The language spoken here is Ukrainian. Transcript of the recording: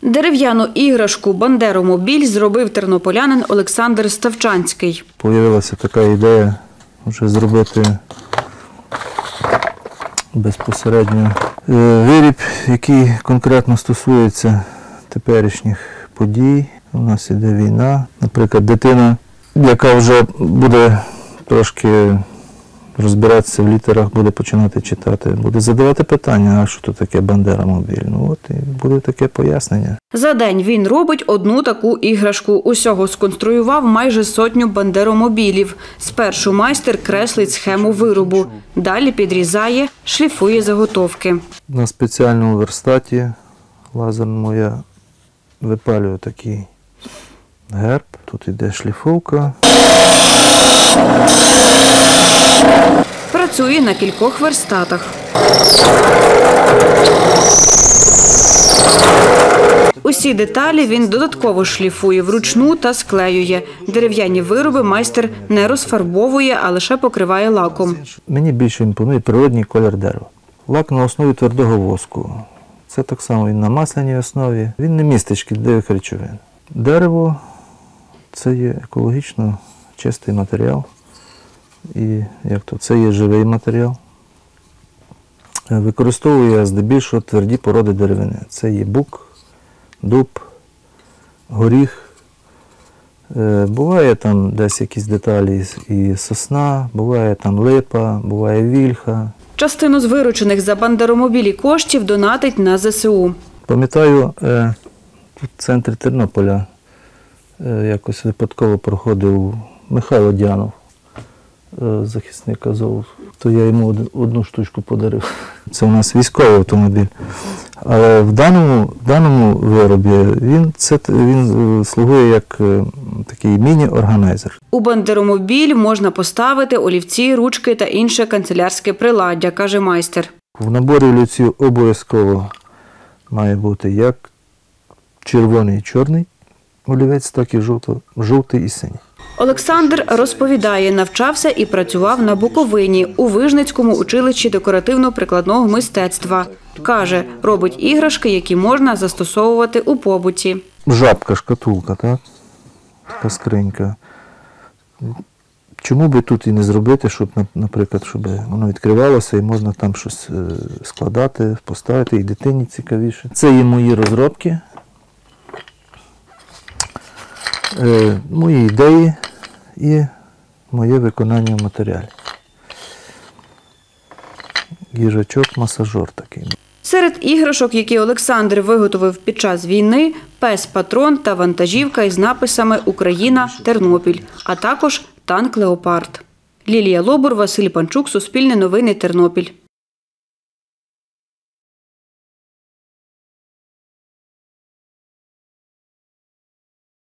Дерев'яну іграшку «Бандеромобіль» зробив тернополянин Олександр Ставчанський. Появилася така ідея вже зробити безпосередньо виріб, який конкретно стосується теперішніх подій. У нас іде війна. Наприклад, дитина, яка вже буде трошки розбиратися в літерах, буде починати читати, буде задавати питання, а що тут таке «Бандеромобіль». Ну от і буде таке пояснення. За день він робить одну таку іграшку. Усього сконструював майже 100 бандеромобілів. Спершу майстер креслить схему виробу, далі підрізає, шліфує заготовки. На спеціальному верстаті лазерному я випалюю такий герб. Тут йде шліфовка. Працює на кількох верстатах. Усі деталі він додатково шліфує вручну та склеює. Дерев'яні вироби майстер не розфарбовує, а лише покриває лаком. Мені більше імпонує природній колір дерева. Лак на основі твердого воску. Це так само він на масляній основі. Він не містить шкідливих речовин. Дерево – це є екологічно чистий матеріал. І це є живий матеріал. Використовую здебільшого тверді породи деревини. Це є бук, дуб, горіх. Буває там десь якісь деталі і сосна, буває там липа, буває вільха. Частину з виручених за бандеромобілі коштів донатить на ЗСУ. Пам'ятаю, тут в центрі Тернополя якось випадково проходив Михайло Дянов, захисник Азову, то я йому одну штучку подарив. Це у нас військовий автомобіль. Але в даному виробі він слугує як такий міні-органайзер. У бандеромобіль можна поставити олівці, ручки та інше канцелярське приладдя, каже майстер. В наборі олівців обов'язково має бути як червоний і чорний олівець, так і жовтий і синій. Олександр розповідає, навчався і працював на Буковині у Вижницькому училищі декоративно-прикладного мистецтва. Каже, робить іграшки, які можна застосовувати у побуті. Жабка, шкатулка, так? Така скринька. Чому би тут і не зробити, щоб, наприклад, щоб воно відкривалося і можна там щось складати, поставити, і дитині цікавіше. Це є мої розробки, мої ідеї і моє виконання в матеріалі. Їжачок-масажор такий. Серед іграшок, які Олександр виготовив під час війни – пес-патрон та вантажівка із написами «Україна, Тернопіль», а також танк «Леопард». Лілія Лобур, Василь Панчук, Суспільне новини, Тернопіль.